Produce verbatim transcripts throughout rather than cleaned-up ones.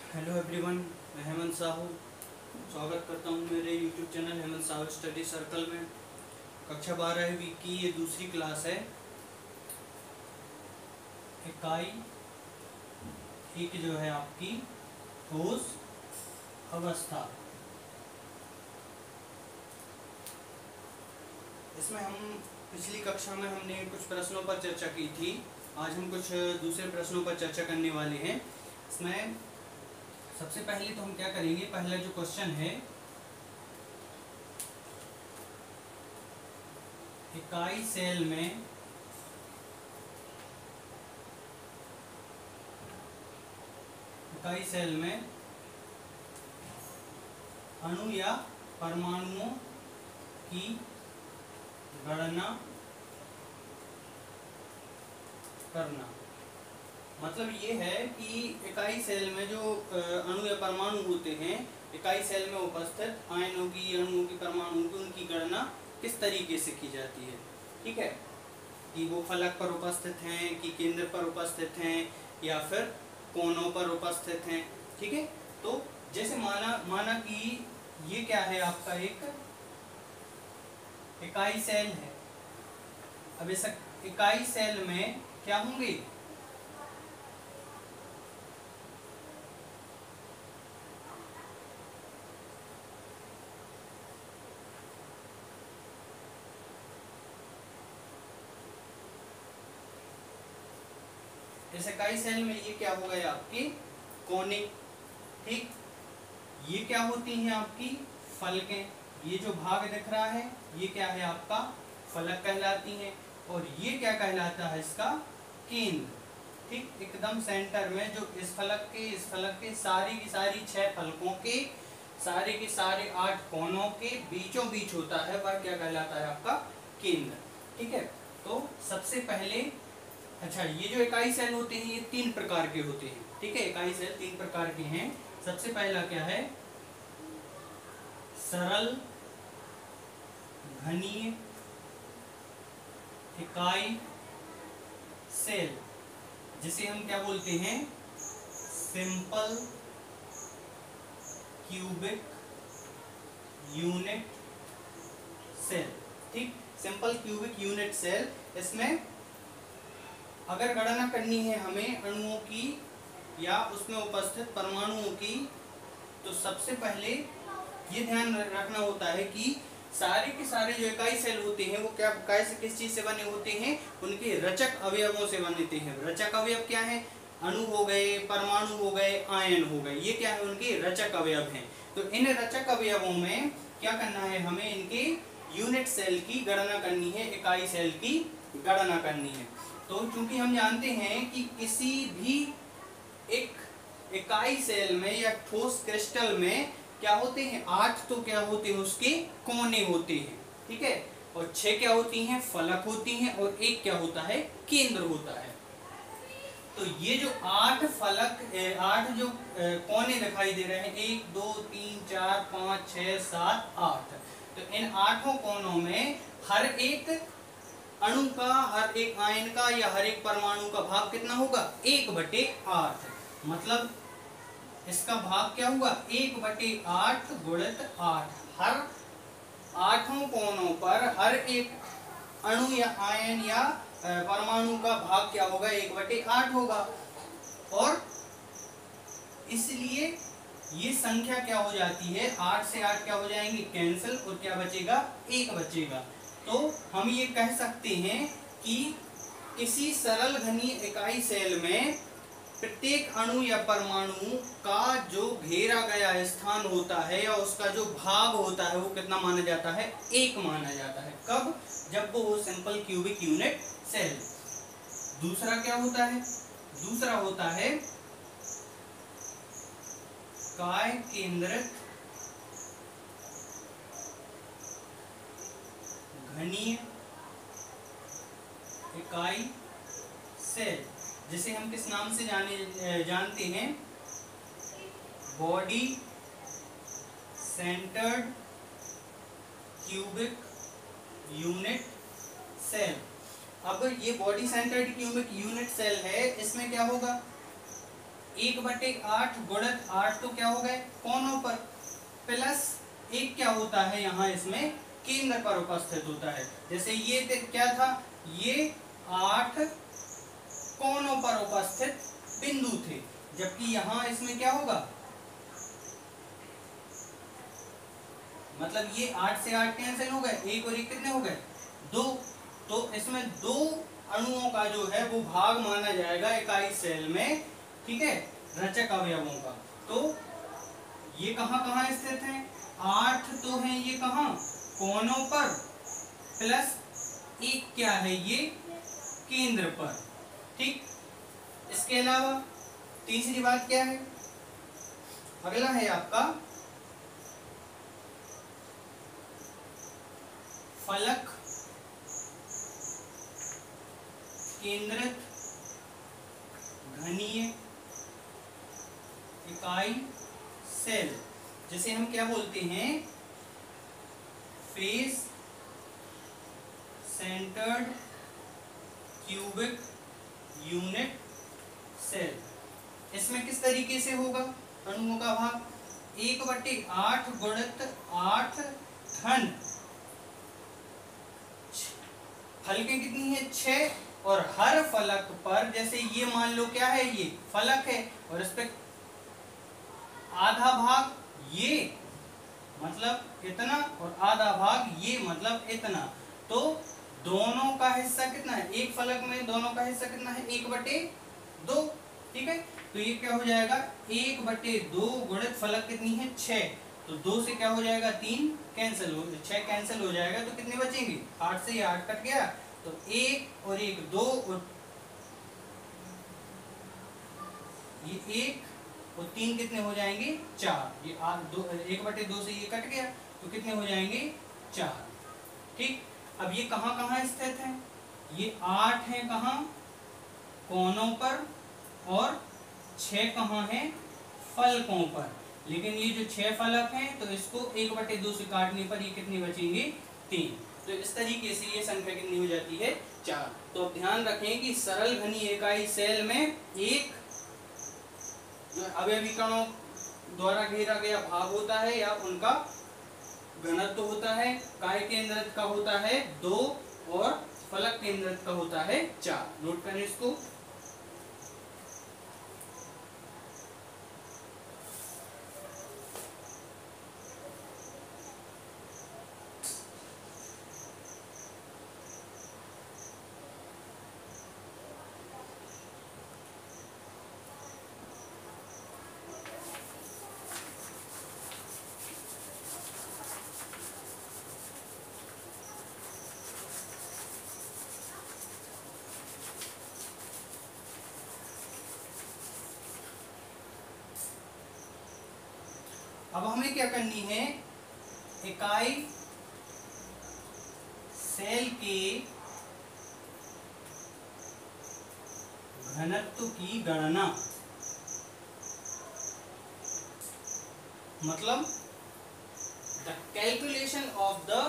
Hello everyone, मैं हेमंत साहू स्वागत करता हूं मेरे YouTube channel Hemant Sahu study circle में। कक्षा बारहवीं की ये दूसरी क्लास है। इकाई एक जो है आपकी ठोस अवस्था। इसमें हम पिछली कक्षा में हमने कुछ प्रश्नों पर चर्चा की थी। आज हम कुछ दूसरे प्रश्नों पर चर्चा करने वाले हैं। इसमें सबसे पहले तो हम क्या करेंगे, पहला जो क्वेश्चन है, इकाई सेल में इकाई सेल में अणु या परमाणुओं की गणना करना। मतलब ये है कि इकाई सेल में जो अणु या परमाणु होते हैं, इकाई सेल में उपस्थित आयनों की, अणुओं की, परमाणुओं की, उनकी गणना किस तरीके से की जाती है। ठीक है, कि वो फलक पर उपस्थित हैं, कि केंद्र पर उपस्थित हैं, या फिर कोनों पर उपस्थित हैं। ठीक है, तो जैसे माना माना कि ये क्या है, आपका एक इकाई सेल है। अब इस इकाई सेल में क्या होंगे, इस इकाई सेल में ये क्या हो गए आपके कोने। ठीक, ये क्या होती हैं आपकी फलकें। ये जो भाग दिख रहा है ये क्या है, आपका फलक कहलाती हैं। और ये क्या कहलाता है, इसका केंद्र। ठीक, एकदम सेंटर में जो इस फलक के इस फलक के सारी की सारी छह फलकों के सारे के सारे आठ कोनों के बीचों बीच होता है, वह क्या कहलाता है, आपका केंद्र। ठीक है, तो सबसे पहले अच्छा, ये जो इकाई सेल होते हैं ये तीन प्रकार के होते हैं। ठीक है, इकाई सेल तीन प्रकार के हैं। सबसे पहला क्या है, सरल घनीय इकाई सेल, जिसे हम क्या बोलते हैं, सिंपल क्यूबिक यूनिट सेल। ठीक, सिंपल क्यूबिक यूनिट सेल। इसमें अगर गणना करनी है हमें अणुओं की या उसमें उपस्थित परमाणुओं की, तो सबसे पहले ये ध्यान रखना होता है कि सारे के सारे जो इकाई सेल होते हैं वो क्या कैसे किस चीज से बने होते हैं, उनके रचक अवयवों से बनते हैं। रचक अवयव क्या है, अणु हो गए, परमाणु हो गए, आयन हो गए, ये क्या है, उनके रचक अवयव हैं। तो इन रचक अवयवों में क्या करना है, हमें इनके यूनिट सेल की गणना करनी है, इकाई सेल की गणना करनी है। तो चूंकि हम जानते हैं कि किसी भी एक इकाई सेल में या ठोस क्रिस्टल में क्या होते हैं, आठ तो क्या होते हैं, उसके कोने होते हैं। ठीक है, और छह क्या होती हैं, फलक होती हैं, और एक क्या होता है, केंद्र होता है। तो ये जो आठ फलक, आठ जो कोने दिखाई दे रहे हैं, एक दो तीन चार पाँच छह सात आठ, तो इन आठों कोनों में हर एक अणु का, हर एक आयन का या हर एक परमाणु का भाग कितना होगा, एक बटे आठ। मतलब इसका भाग क्या हुआ, एक बटे आठ गुणित आठ। हर आठों कोनों पर हर एक अणु या आयन या परमाणु का भाग क्या होगा, एक बटे आठ होगा। और इसलिए ये संख्या क्या हो जाती है, आठ से आठ क्या हो जाएंगे, कैंसिल, और क्या बचेगा, एक बचेगा। तो हम ये कह सकते हैं कि किसी सरल घनीय इकाई सेल में प्रत्येक अणु या परमाणु का जो घेरा गया स्थान होता है या उसका जो भाग होता है वो कितना माना जाता है, एक माना जाता है। कब, जब वो हो सिंपल क्यूबिक यूनिट सेल। दूसरा क्या होता है, दूसरा होता है काय केंद्रित घनीय इकाई सेल, जिसे हम किस नाम से जाने जानते हैं, body centered cubic unit cell. अब ये body centered cubic unit cell है, इसमें क्या होगा, एक बटे आठ गुणित आठ तो क्या हो गए कोनों पर, प्लस एक क्या होता है यहाँ इसमें केंद्र पर उपस्थित होता है। जैसे ये क्या था, ये आठ कोनों पर उपस्थित बिंदु थे, जबकि यहाँ इसमें क्या होगा, मतलब ये आठ से आठ कैंसिल हो गए, एक और एक कितने हो गए दो, तो इसमें दो अणुओं का जो है वो भाग माना जाएगा इकाई सेल में, ठीक है, रचक अवयवों का। तो ये कहाँ कहाँ स्थित हैं, आठ तो है ये कहाँ कोनों पर, प्लस एक क्या है ये केंद्र पर, ठीक। इसके अलावा तीसरी बात क्या है, अगला है आपका फलक केंद्रित घनीय इकाई सेल, जिसे हम क्या बोलते हैं, face centered cubic unit cell. इसमें किस तरीके से होगा अणुओं का भाग, एक बटे आठ गुणित आठ धन फलकें कितनी है छह, और हर फलक पर जैसे ये मान लो क्या है, ये फलक है और इस पे आधा भाग ये मतलब इतना और आधा भाग ये मतलब इतना, तो दोनों का हिस्सा कितना है, एक फलक में दोनों का हिस्सा कितना है, एक बटे दो, ठीक है। तो ये क्या हो जाएगा, एक बटे दो गुणित फलक कितनी है छह, तो दो से क्या हो जाएगा तीन कैंसिल हो, छह कैंसिल हो जाएगा, तो कितने बचेंगे, आठ से ये आठ कट गया, तो एक और एक दो, और ये एक और तीन कितने हो जाएंगे चार, ये आठ दो, एक बटे दो से ये कट गया, तो कितने हो जाएंगे चार, ठीक। अब ये कहाँ कहाँ स्थित है, ये आठ है कहाँ कोनों पर और छह कहाँ है फलकों पर, लेकिन ये जो छह फलक हैं तो इसको एक बटे दो से काटने पर ये कितने बचेंगे तीन, तो इस तरीके से ये संख्या कितनी हो जाती है चार। तो अब ध्यान रखें कि सरल घनीय इकाई सेल में एक अवयवी कणों द्वारा घेरा गया भाग होता है या उनका घनत्व होता है, काय केंद्रित का होता है दो और फलक केंद्रित का होता है चार। नोट करें इसको। अब हमें क्या करनी है, इकाई सेल के घनत्व की गणना, मतलब the calculation of the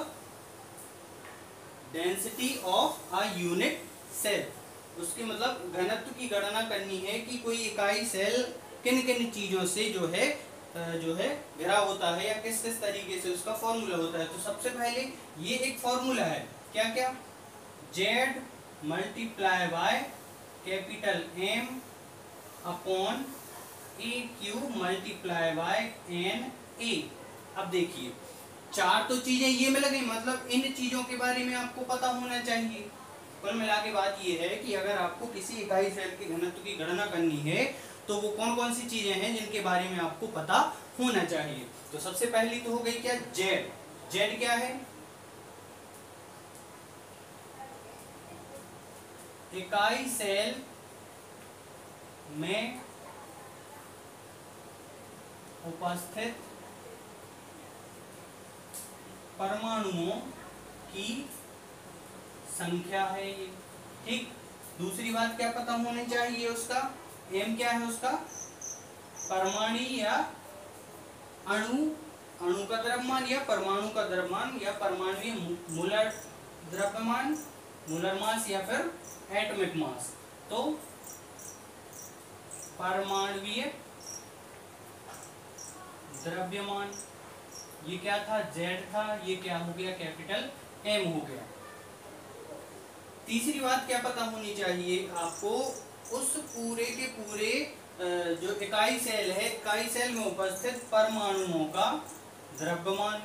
density of a unit cell, उसकी मतलब घनत्व की गणना करनी है कि कोई इकाई सेल किन किन चीजों से जो है जो है घिरा होता है या किस किस तरीके से उसका फॉर्मूला होता है। तो सबसे पहले ये एक फॉर्मूला है, क्या क्या, Z multiply by capital M upon A cube multiply by N A. अब देखिए चार तो चीजें ये मिल गई, मतलब इन चीजों के बारे में आपको पता होना चाहिए। कुल मिला के बात ये है कि अगर आपको किसी इकाई सेल के घनत्व की गणना करनी है तो वो कौन कौन सी चीजें हैं जिनके बारे में आपको पता होना चाहिए। तो सबसे पहली तो हो गई क्या, जेड। जेड क्या है, इकाई सेल में उपस्थित परमाणुओं की संख्या है ये, ठीक। दूसरी बात क्या पता होनी चाहिए, उसका एम क्या है, उसका परमाणु या अणु अणु का द्रव्यमान या परमाणु का द्रव्यमान या परमाणु मूलर द्रव्यमान, मूलर मास या फिर एटॉमिक मास। तो परमाणुवीय द्रव्यमान। ये क्या था, Z था, ये क्या हो गया, कैपिटल M हो गया। तीसरी बात क्या पता होनी चाहिए आपको, उस पूरे के पूरे जो इकाई सेल है, इकाई सेल में उपस्थित परमाणुओं का द्रव्यमान।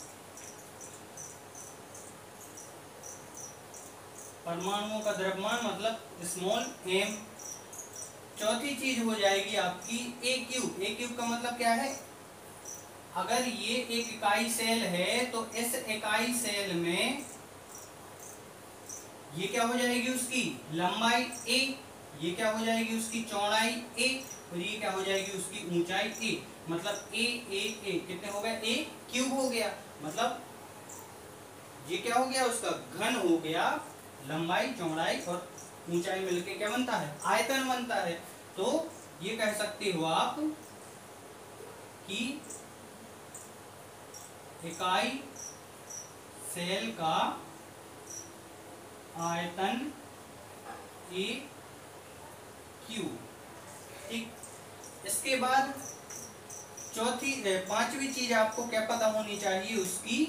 परमाणुओं का द्रव्यमान मतलब स्मॉल m। चौथी चीज हो जाएगी आपकी ए क्यूब। ए क्यूब का मतलब क्या है, अगर ये एक इकाई सेल है तो इस इकाई सेल में ये क्या हो जाएगी, उसकी लंबाई a, ये क्या हो जाएगी, उसकी चौड़ाई a, और ये क्या हो जाएगी, उसकी ऊंचाई a। मतलब a a a कितने हो गए, a क्यूब हो गया। मतलब ये क्या हो गया, उसका घन हो गया। लंबाई, चौड़ाई और ऊंचाई मिलके क्या बनता है, आयतन बनता है। तो ये कह सकते हो आप कि इकाई सेल का आयतन ए क्यू। ठीक, इसके बाद चौथी पांचवी चीज आपको क्या पता होनी चाहिए, उसकी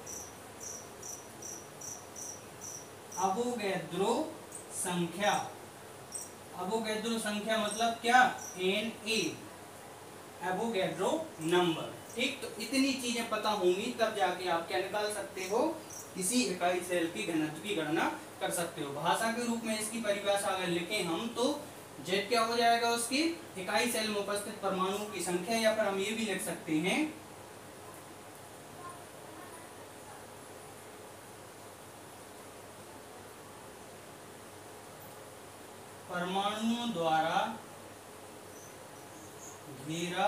अवोगैद्रो संख्या। अवोगैद्रो संख्या मतलब क्या, एन ए, एवोगैड्रो नंबर। ठीक, तो इतनी चीजें पता होंगी तब जाके आप क्या निकाल सकते हो, किसी इकाई सेल की घनत्व की गणना कर सकते हो। भाषा के रूप में इसकी परिभाषा अगर लिखें हम तो Z क्या हो जाएगा, उसकी इकाई सेल में उपस्थित परमाणुओं की संख्या, या फिर हम ये भी लिख सकते हैं परमाणुओं द्वारा घेरा।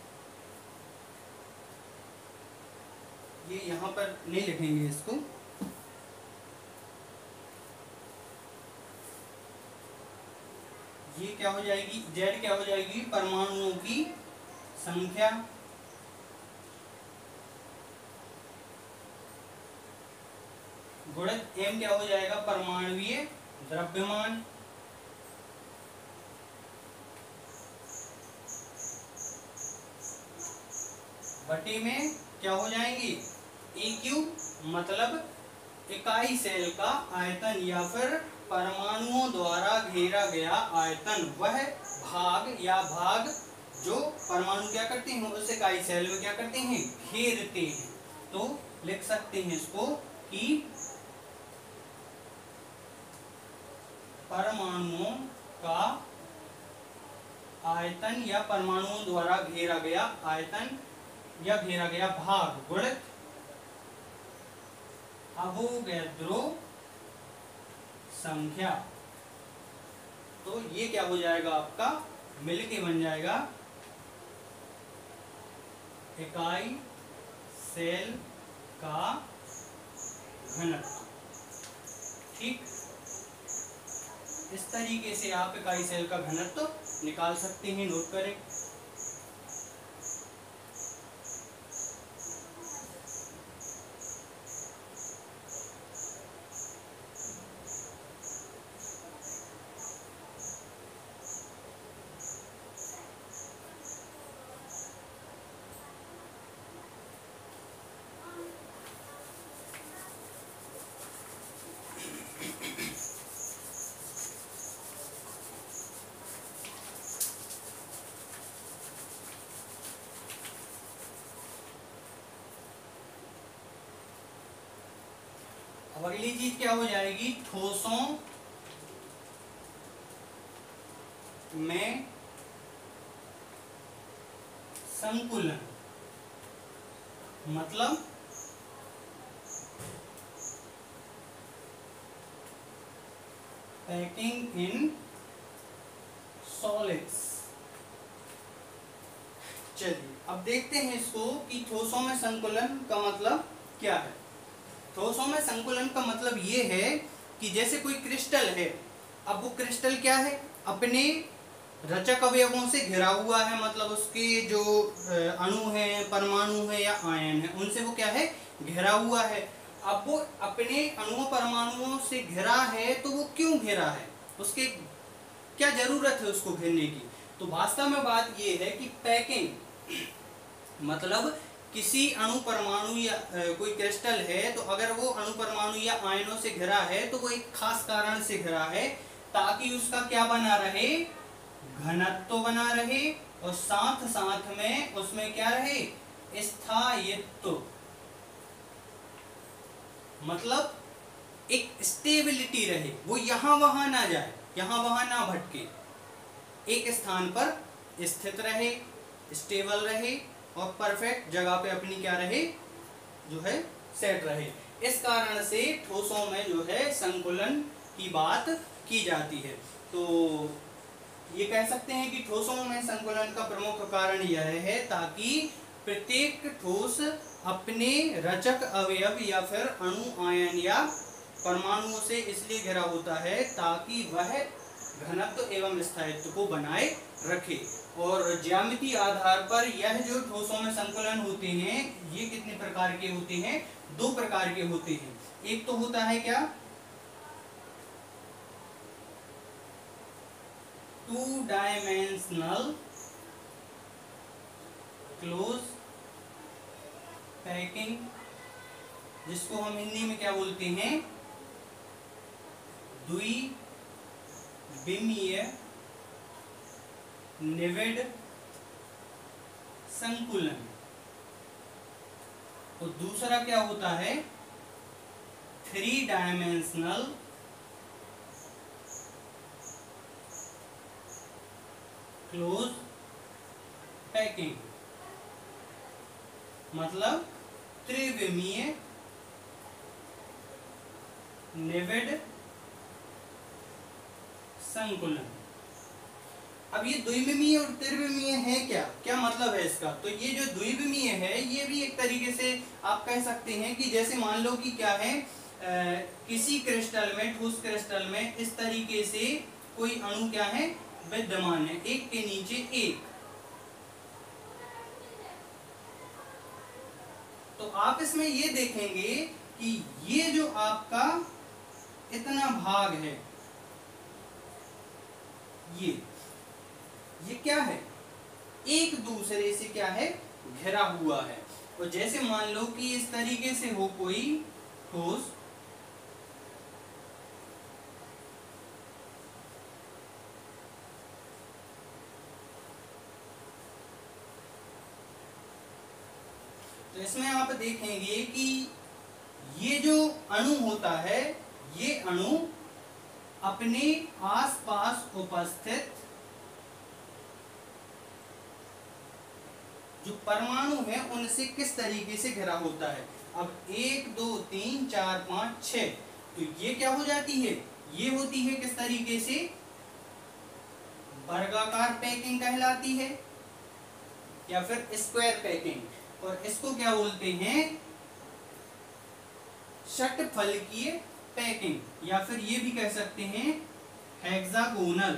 ये यहां पर नहीं लिखेंगे इसको, ये क्या हो जाएगी, Z क्या हो जाएगी, परमाणुओं की संख्या। गुणित M क्या हो जाएगा, परमाणुवीय द्रव्यमान। बटे में क्या हो जाएंगी, ए क्यूब, मतलब इकाई सेल का आयतन या फिर परमाणुओं द्वारा घेरा गया आयतन, वह भाग या भाग जो परमाणु क्या करते हैं, उस इकाई सेल में क्या करते हैं, घेरते हैं। तो लिख सकते हैं इसको कि परमाणुओं का आयतन या परमाणुओं द्वारा घेरा गया आयतन या घेरा गया भाग गुणित अवोगैद्रो संख्या। तो ये क्या हो जाएगा, आपका मिलके बन जाएगा इकाई सेल का घनत्व। ठीक, इस तरीके से आप इकाई सेल का घनत्व निकाल सकते हैं। नोट करें। अब अगली चीज क्या हो जाएगी, ठोसों में संकुलन। मतलब पैकिंग इन सॉलिड्स। चलिए अब देखते हैं इसको कि ठोसों में संकुलन का मतलब क्या है। ठोसों में संकुलन का मतलब ये है कि जैसे कोई क्रिस्टल है, अब वो क्रिस्टल क्या है, अपने रचक अवयवों से घिरा हुआ है, मतलब उसके जो अणु हैं, परमाणु है या आयन है, उनसे वो क्या है, घिरा हुआ है। अब वो अपने अणुओं परमाणुओं से घिरा है, तो वो क्यों घिरा है, उसके क्या जरूरत है उसको घेरने की। तो वास्तव में बात ये है कि पैकिंग मतलब किसी अणु परमाणु या कोई क्रिस्टल है, तो अगर वो अणु परमाणु या आयनों से घिरा है तो वो एक खास कारण से घिरा है ताकि उसका क्या बना रहे, घनत्व बना रहे, और साथ साथ में उसमें क्या रहे, स्थायित्व, मतलब एक स्टेबिलिटी रहे, वो यहां वहां ना जाए, यहां वहां ना भटके, एक स्थान पर स्थित रहे, स्टेबल रहे और परफेक्ट जगह पे अपनी क्या रहे, जो है सेट रहे। इस कारण से ठोसों में जो है संकुलन की बात की जाती है। तो ये कह सकते हैं कि ठोसों में संकुलन का प्रमुख कारण यह है ताकि प्रत्येक ठोस अपने रचक अवयव या फिर अणु आयन या परमाणुओं से इसलिए घिरा होता है ताकि वह घनत्व एवं स्थायित्व को बनाए रखे। और ज्यामितीय आधार पर यह जो ठोसों में संकुलन होते हैं ये कितने प्रकार के होते हैं, दो प्रकार के होते हैं। एक तो होता है क्या, टू डायमेंशनल क्लोज पैकिंग, जिसको हम हिंदी में क्या बोलते हैं, द्विविमीय निविड संकुलन। और दूसरा क्या होता है, थ्री डायमेंशनल क्लोज पैकिंग, मतलब त्रिविमीय निविड संकुलन। अब ये द्विविमीय और त्रिविमीय है क्या, क्या मतलब है इसका, तो ये जो द्विविमीय है ये भी एक तरीके से आप कह सकते हैं कि जैसे मान लो कि क्या है, आ, किसी क्रिस्टल में, ठोस क्रिस्टल में इस तरीके से कोई अणु क्या है, विद्यमान है, एक के नीचे एक। तो आप इसमें ये देखेंगे कि ये जो आपका इतना भाग है, ये ये क्या है, एक दूसरे से क्या है, घिरा हुआ है। और जैसे मान लो कि इस तरीके से हो कोई ठोस, तो इसमें आप देखेंगे कि ये जो अणु होता है, ये अणु अपने आसपास उपस्थित जो परमाणु है उनसे किस तरीके से घिरा होता है। अब एक दो तीन चार पांच छह, तो ये क्या हो जाती है, ये होती है किस तरीके से, वर्गाकार पैकिंग कहलाती है या फिर स्क्वायर पैकिंग। और इसको क्या बोलते हैं, षटफलकीय पैकिंग, या फिर ये भी कह सकते हैं हेक्सागोनल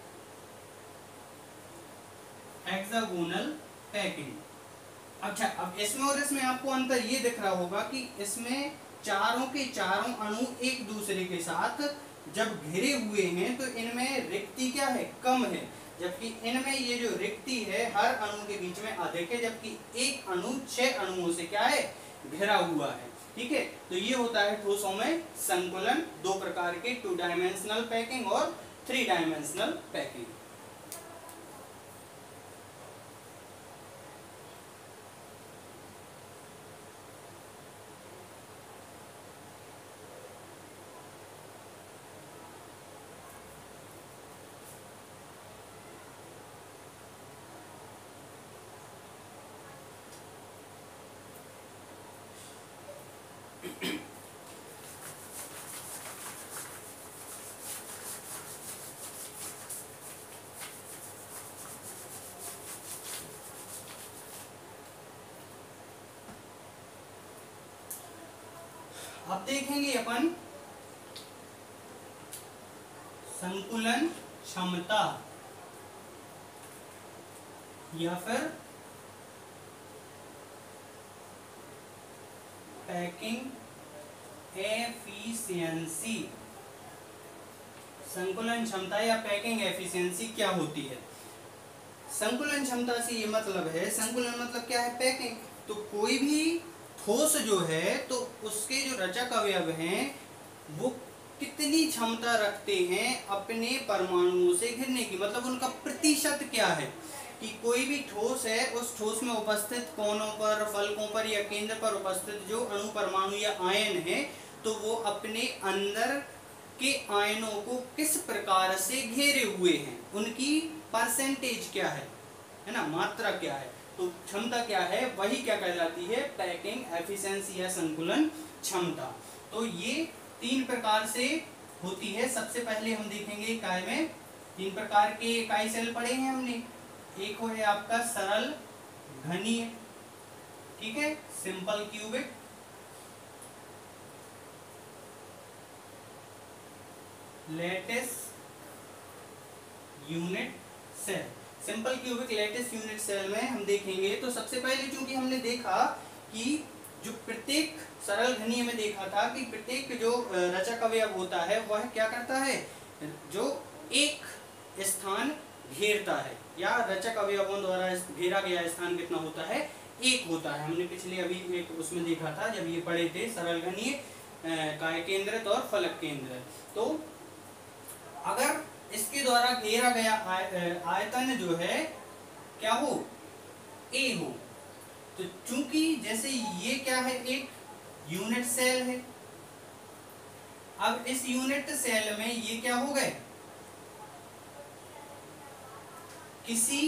हेक्सागोनल पैकिंग। अच्छा, अब इसमें और इसमें आपको अंतर ये दिख रहा होगा कि इसमें चारों के चारों अणु एक दूसरे के साथ जब घिरे हुए हैं तो इनमें रिक्ति क्या है, कम है, जबकि इनमें ये जो रिक्ति है हर अणु के बीच में अधिक है, जबकि एक अणु छह अणुओं से क्या है, घिरा हुआ है। ठीक है, तो ये होता है ठोसों में संकुलन, दो प्रकार के, टू डायमेंशनल पैकिंग और थ्री डायमेंशनल पैकिंग। अब देखेंगे अपन संकुलन क्षमता या फिर पैकिंग एफिशिएंसी। संकुलन क्षमता या पैकिंग एफिशिएंसी क्या होती है। संकुलन क्षमता से ये मतलब है, संकुलन मतलब क्या है, पैकिंग। तो कोई भी ठोस जो है तो उसके जो रचक अवयव हैं वो कितनी क्षमता रखते हैं अपने परमाणुओं से घिरने की, मतलब उनका प्रतिशत क्या है कि कोई भी ठोस है उस ठोस में उपस्थित कोनों पर, फलकों पर या केंद्र पर उपस्थित जो अणु, परमाणु या आयन है तो वो अपने अंदर के आयनों को किस प्रकार से घेरे हुए हैं, उनकी परसेंटेज क्या है है ना, मात्रा क्या है, तो क्षमता क्या है, वही क्या कहलाती है, पैकिंग एफिशिएंसी या संकुलन क्षमता। तो ये तीन प्रकार से होती है। सबसे पहले हम देखेंगे इकाई में तीन प्रकार के इकाई सेल पढ़े हैं हमने। एक हो है आपका सरल घनीय, ठीक है, simple cubic, lattice unit cell. Simple cubic, lattice unit cell में हम देखेंगे तो सबसे पहले चूंकि हमने देखा कि जो प्रत्येक सरल घनीय में देखा था कि प्रत्येक जो रचक अवयव होता है वह क्या करता है, जो एक स्थान घेरता है या रचक अवयवों द्वारा घेरा गया स्थान कितना होता है, एक होता है। हमने पिछले अभी एक उसमें देखा था जब ये पढ़े थे सरल घनीय, काय केंद्रित और फलक केंद्रित। तो अगर इसके द्वारा घेरा गया आय, आयतन जो है क्या हो, ए हो, तो चूंकि जैसे ये क्या है, एक यूनिट सेल है, अब इस यूनिट सेल में ये क्या हो गए, किसी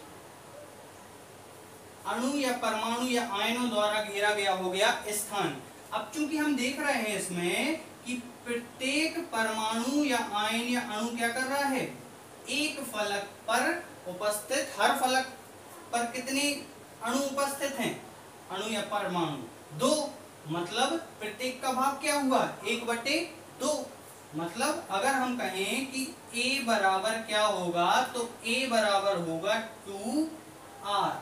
अणु या परमाणु या आयनों द्वारा घेरा गया हो गया स्थान। अब चूंकि हम देख रहे हैं इसमें कि प्रत्येक परमाणु या आयन या अणु क्या कर रहा है, एक फलक पर उपस्थित, हर फलक पर कितने अणु उपस्थित हैं, अणु या परमाणु, दो, मतलब प्रत्येक का भाग क्या हुआ, एक बटे दो। मतलब अगर हम कहें कि A बराबर क्या होगा, तो A बराबर होगा टू आर,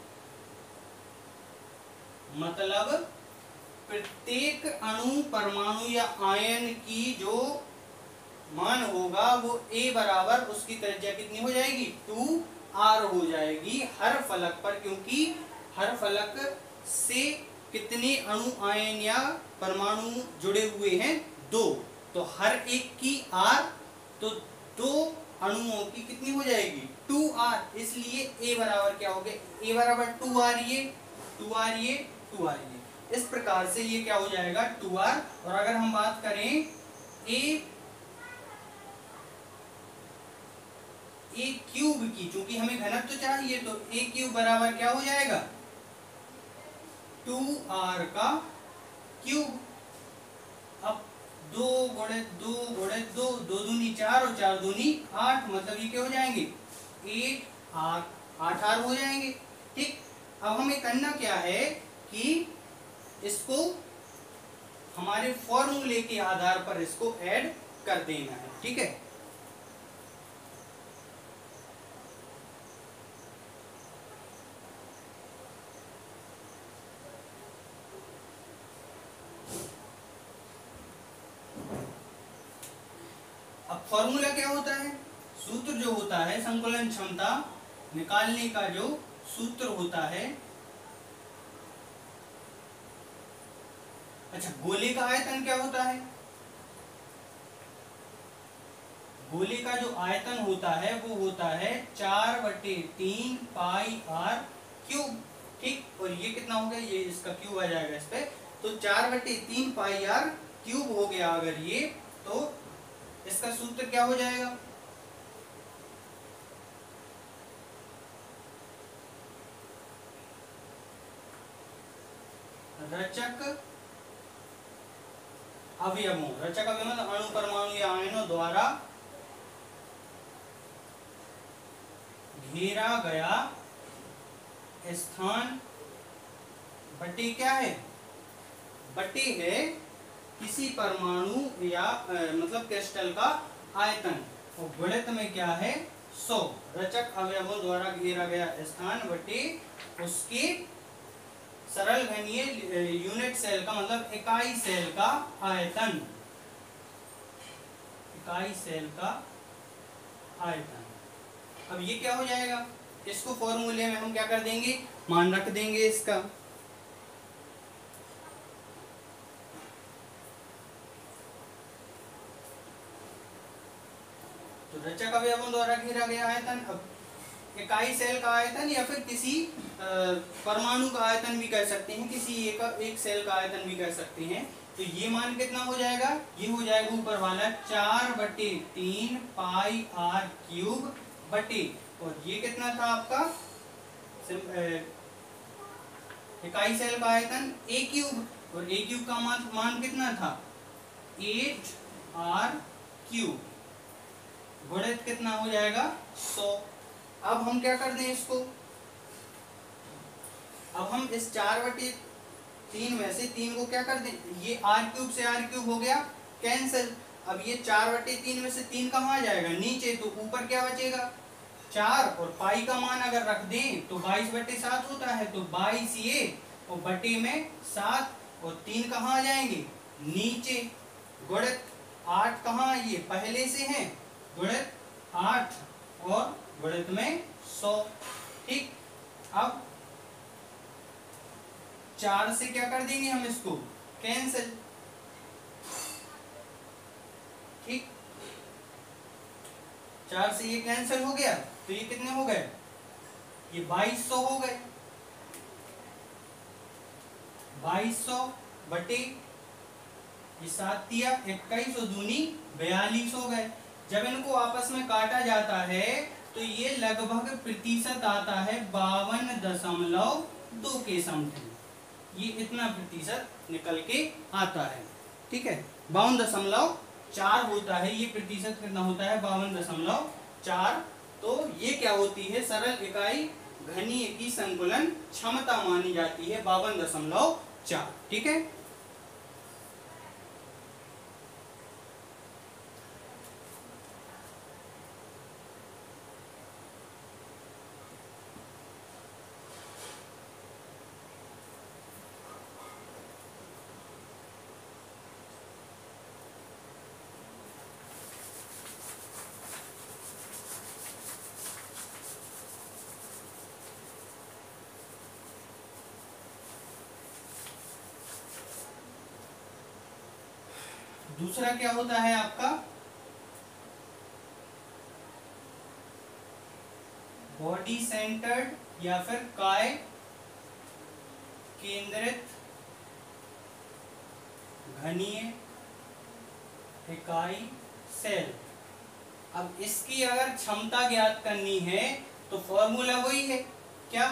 मतलब प्रत्येक अणु, परमाणु या आयन की जो मान होगा वो A बराबर उसकी त्रिज्या कितनी हो जाएगी, टू आर हो जाएगी हर फलक पर, क्योंकि हर फलक से कितने अणु, आयन या परमाणु जुड़े हुए हैं, दो, तो हर एक की आर, तो दो अणुओं की कितनी हो जाएगी, टू आर, इसलिए A बराबर क्या हो गया, A बराबर टू आर, ये टू आर, ये टू आर, ये इस प्रकार से ये क्या हो जाएगा, टू आर। और अगर हम बात करें A ए क्यूब की, चूंकि हमें घनत्व तो चाहिए, तो ए क्यूब बराबर क्या हो जाएगा, टू आर का क्यूब। अब दो गुणे दो गुणे दो, दो दूनी चार और चार दूनी आठ, मतलब ये क्या हो जाएंगे, एट आर, आठ आर हो जाएंगे। ठीक, अब हमें करना क्या है कि इसको हमारे फॉर्मूले के आधार पर इसको ऐड कर देना है। ठीक है, अब फॉर्मूला क्या होता है, सूत्र जो होता है संकुलन क्षमता निकालने का जो सूत्र होता है, अच्छा गोले का आयतन क्या होता है, गोले का जो आयतन होता है वो होता है चार बटे तीन पाई आर क्यूब। ठीक, और ये कितना हो गया, ये इसका क्यूब आ जाएगा इस पे, तो चार बटे तीन पाई आर क्यूब हो गया अगर ये, तो इसका सूत्र क्या हो जाएगा, रचक अवयवों, रचक अवयव मतलब अणु, परमाणु या आयनों द्वारा घेरा गया स्थान बटे क्या है, बटे है किसी परमाणु या आ, मतलब क्रिस्टल का आयतन, और गुणित में क्या है सौ, रचक अवयवों द्वारा घेरा गया स्थान बटे उसके सरल घनीय यूनिट सेल का मतलब इकाई सेल का आयतन, इकाई सेल का आयतन। अब ये क्या हो जाएगा, इसको फॉर्मूले में हम क्या कर देंगे, मान रख देंगे इसका। तो रचक अवयवों द्वारा घेरा गया आयतन, अब इकाई सेल का आयतन या फिर किसी परमाणु का आयतन भी कह सकते हैं, किसी एक एक सेल का आयतन भी कह सकते हैं। तो ये मान कितना हो जाएगा, ये हो जाएगा ऊपर वाला चार बटे तीन पाई आर क्यूब बटे, और ये कितना था आपका इकाई सेल का आयतन ए क्यूब, और ए क्यूब का मान मान कितना था एट आर क्यूब, गुणित कितना हो जाएगा सौ। अब हम क्या कर दें इसको, अब हम इस चार बटे तीन में से तीन को क्या कर दें, ये आर क्यूब से आर क्यूब हो गया कैंसिल। अब ये चार बटे तीन में से तीन कहाँ आ जाएगा नीचे, तो ऊपर क्या बचेगा चार, और पाई का मान अगर रख दें तो बाईस बटे सात होता है, तो बाईस ये और बटे में सात, और तीन कहाँ आ जाएंगे नीचे, गुणित आठ कहाँ ये पहले से है, गुणित आठ और गुणित में सौ। ठीक, अब चार से क्या कर देंगे हम इसको कैंसिल। ठीक, चार से ये कैंसिल हो गया, तो ये कितने हो गए, ये बाईस सौ हो गए, बाईस सौ बटे ये सात दिया इक्कीस सौ दूनी बयालीस हो गए। जब इनको आपस में काटा जाता है तो ये लगभग प्रतिशत आता है बावन दशमलव दो के समथिंग, ये इतना प्रतिशत निकल के आता है। ठीक है, बावन दशमलव चार होता है, ये प्रतिशत कितना होता है बावन दशमलव चार। तो ये क्या होती है सरल इकाई घनीय की संकुलन क्षमता मानी जाती है बावन दशमलव चार। ठीक है, दूसरा क्या होता है आपका बॉडी सेंटर्ड या फिर काय केंद्रित घनीय इकाई सेल। अब इसकी अगर क्षमता ज्ञात करनी है तो फॉर्मूला वही है, क्या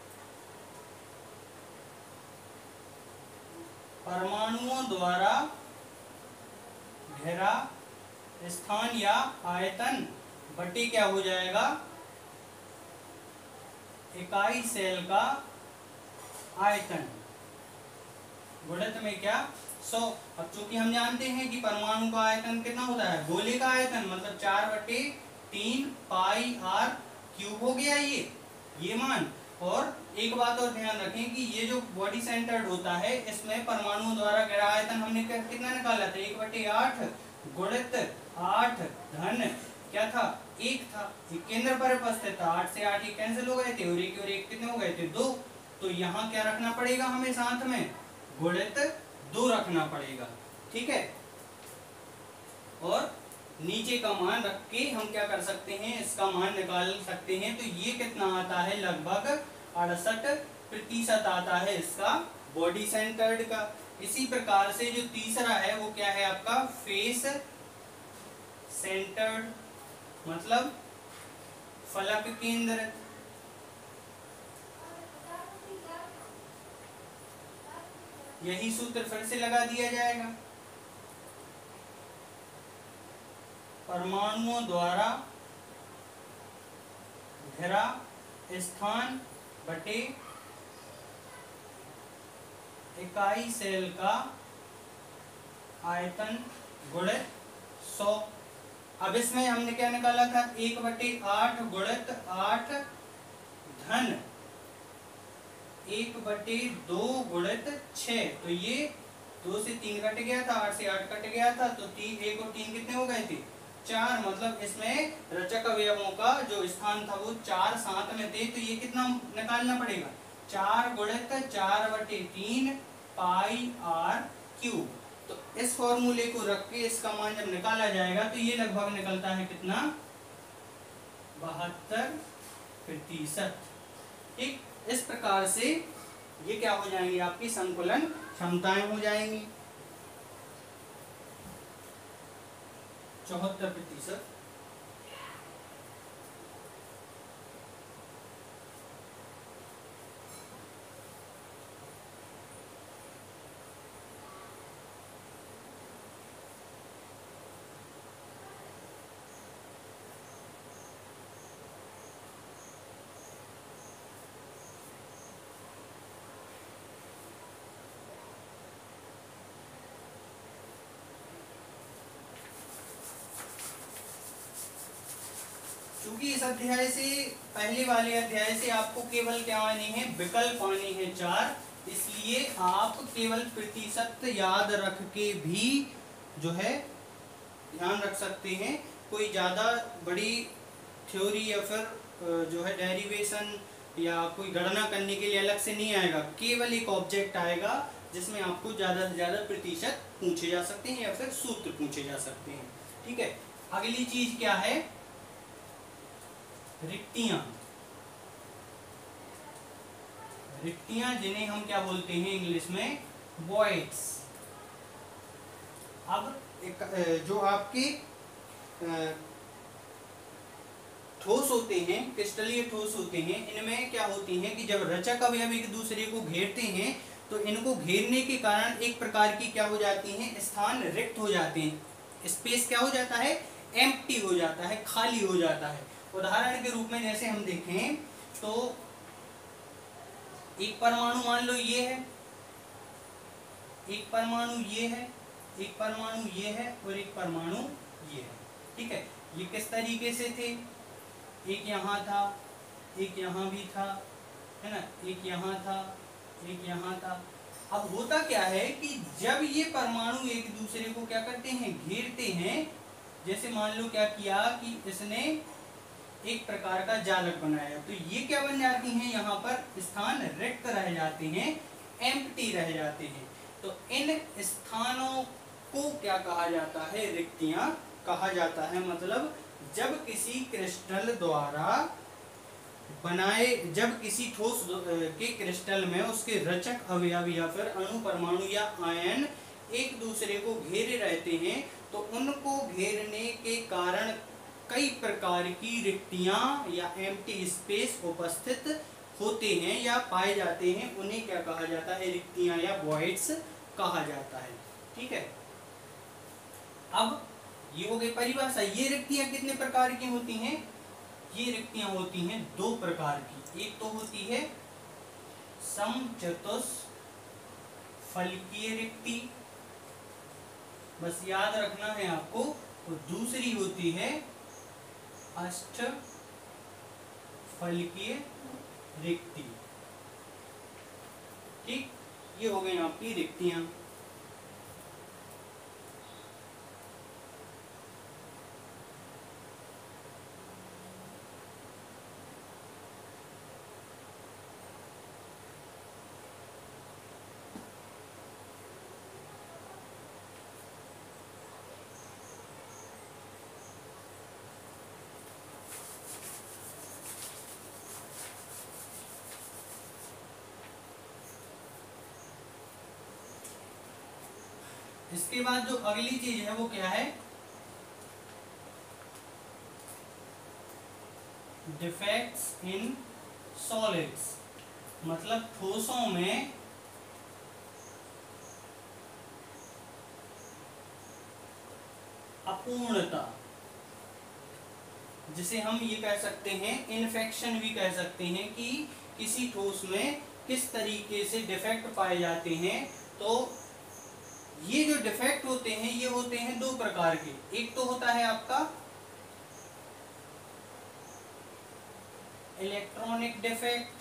परमाणुओं द्वारा घेरा स्थान या आयतन बटे क्या हो जाएगा इकाई सेल का आयतन, गुणित में क्या सौ। अब चूंकि हम जानते हैं कि परमाणु का आयतन कितना होता है, गोले का आयतन मतलब चार बटे तीन पाई आर क्यूब हो गया ये ये मान। और एक बात और ध्यान रखें कि ये जो बॉडी सेंटर्ड होता है इसमें परमाणुओं द्वारा घेरा आयतन हमने कितना निकाला था, एक बटे आठ गुणित आठ धन क्या था एक था, केंद्र पर उपस्थित था, आठ से आठ ये कैंसिल हो गए थे और एक और एक कितने हो गए थे दो। तो यहाँ क्या रखना पड़ेगा हमें साथ में गुणित दो रखना पड़ेगा। ठीक है, और नीचे का मान रख के हम क्या कर सकते हैं इसका मान निकाल सकते हैं। तो ये कितना आता है लगभग अड़सठ प्रतिशत आता है इसका बॉडी सेंटर्ड का। इसी प्रकार से जो तीसरा है वो क्या है आपका फेस सेंटर्ड मतलब फलक केंद्र। यही सूत्र फिर से लगा दिया जाएगा, परमाणुओं द्वारा घेरा स्थान बटे इकाई सेल का आयतन गुणित सौ। अब इसमें हमने क्या निकाला था, एक बटे आठ गुणित आठ धन एक बटे दो गुणित छः। तो ये दो से तीन कट गया था, आठ से आठ कट गया था, तो तीन एक और तीन कितने हो गए थे चार, मतलब इसमें रचक अवयवों का जो स्थान था वो चार सात में थे, तो ये कितना निकालना पड़ेगा, चार गुणित चार बटे तीन पाई आर क्यूब। तो इस फॉर्मूले को रख के इसका मान जब निकाला जाएगा तो ये लगभग निकलता है कितना, बहत्तर प्रतिशत। ठीक, इस प्रकार से ये क्या हो जाएंगी, आपकी संकुलन क्षमताएं हो जाएंगी, चौहत्तर प्रतिशत। क्योंकि इस अध्याय से, पहले वाले अध्याय से आपको केवल क्या आने हैं, विकल्प आने हैं चार, इसलिए आप केवल प्रतिशत याद रख के भी जो है ध्यान रख सकते हैं। कोई ज़्यादा बड़ी थ्योरी या फिर जो है डेरिवेशन या कोई गणना करने के लिए अलग से नहीं आएगा, केवल एक ऑब्जेक्ट आएगा जिसमें आपको ज़्यादा से ज़्यादा प्रतिशत पूछे जा सकते हैं या फिर सूत्र पूछे जा सकते हैं। ठीक है, अगली चीज क्या है, रिक्तियां। रिक्तियां जिन्हें हम क्या बोलते हैं इंग्लिश में, वॉइड्स। अब एक जो आपके ठोस होते हैं, क्रिस्टलीय ठोस होते हैं, इनमें क्या होती है कि जब रचक अवयव एक दूसरे को घेरते हैं तो इनको घेरने के कारण एक प्रकार की क्या हो जाती हैं, स्थान रिक्त हो जाते हैं, स्पेस क्या हो जाता है, एम्प्टी हो जाता है, खाली हो जाता है। उदाहरण के रूप में जैसे हम देखें तो एक परमाणु मान लो ये है, एक परमाणु ये है, एक परमाणु ये है और एक परमाणु ये है। ठीक है, ये किस तरीके से थे, एक यहाँ था, एक यहाँ भी था, है ना, एक यहाँ था, एक यहाँ था। अब होता क्या है कि जब ये परमाणु एक दूसरे को क्या करते हैं, घेरते हैं, जैसे मान लो क्या किया कि इसने एक प्रकार का जालक बनाया, तो ये क्या बन जाती हैं, यहाँ पर स्थान रिक्त रह जाते हैं, एम्प्टी रह जाते हैं। तो इन स्थानों को क्या कहा जाता है, रिक्तियां कहा जाता है। मतलब जब किसी क्रिस्टल द्वारा बनाए, जब किसी ठोस के क्रिस्टल में उसके रचक अवयव या फिर अणु, परमाणु या आयन एक दूसरे को घेरे रहते हैं, तो उनको घेरने के कारण कई प्रकार की रिक्तियां या एम्प्टी स्पेस उपस्थित होते हैं या पाए जाते हैं, उन्हें क्या कहा जाता है, रिक्तियां या वॉइड्स कहा जाता है। ठीक है, अब ये हो गई परिभाषा। ये रिक्तियां कितने प्रकार की होती हैं, ये रिक्तियां होती हैं दो प्रकार की। एक तो होती है समचतुष्फलकीय रिक्ति, बस याद रखना है आपको, और दूसरी होती है अष्टफलकीय रिक्ति। ठीक, ये हो गई आपकी रिक्तियां। इसके बाद जो अगली चीज है वो क्या है, डिफेक्ट्स इन सॉलिड्स। मतलब ठोसों में अपूर्णता, जिसे हम ये कह सकते हैं, इन्फेक्शन भी कह सकते हैं, कि किसी ठोस में किस तरीके से डिफेक्ट पाए जाते हैं। तो ये जो डिफेक्ट होते हैं ये होते हैं दो प्रकार के। एक तो होता है आपका इलेक्ट्रॉनिक डिफेक्ट,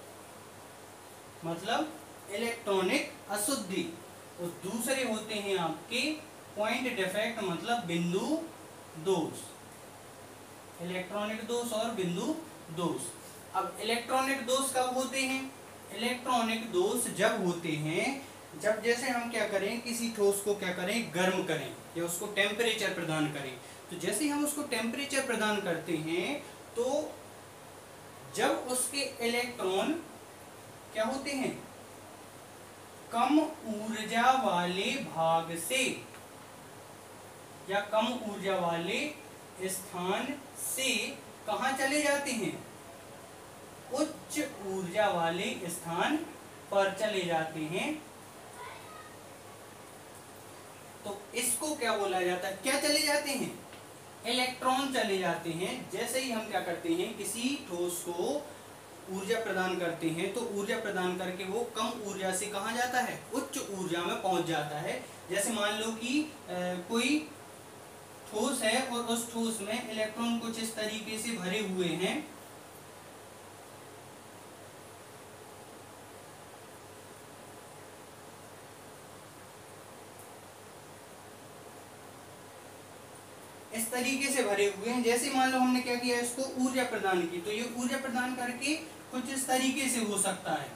मतलब इलेक्ट्रॉनिक अशुद्धि, और दूसरे होते हैं आपके पॉइंट डिफेक्ट, मतलब बिंदु दोष, इलेक्ट्रॉनिक दोष और बिंदु दोष। अब इलेक्ट्रॉनिक दोष कब होते हैं? इलेक्ट्रॉनिक दोष जब होते हैं जब जैसे हम क्या करें, किसी ठोस को क्या करें, गर्म करें या उसको टेम्परेचर प्रदान करें। तो जैसे हम उसको टेम्परेचर प्रदान करते हैं तो जब उसके इलेक्ट्रॉन क्या होते हैं, कम ऊर्जा वाले भाग से या कम ऊर्जा वाले स्थान से कहां चले जाते हैं, उच्च ऊर्जा वाले स्थान पर चले जाते हैं। तो इसको क्या बोला जाता है, क्या चले जाते हैं, इलेक्ट्रॉन चले जाते हैं। जैसे ही हम क्या करते हैं, किसी ठोस को ऊर्जा प्रदान करते हैं तो ऊर्जा प्रदान करके वो कम ऊर्जा से कहां जाता है, उच्च ऊर्जा में पहुंच जाता है। जैसे मान लो कि आ, कोई ठोस है और उस ठोस में इलेक्ट्रॉन कुछ इस तरीके से भरे हुए हैं, इस तरीके से भरे हुए हैं। जैसे मान लो हमने क्या किया, इसको ऊर्जा प्रदान की, तो ये ऊर्जा प्रदान करके कुछ इस तरीके से हो सकता है।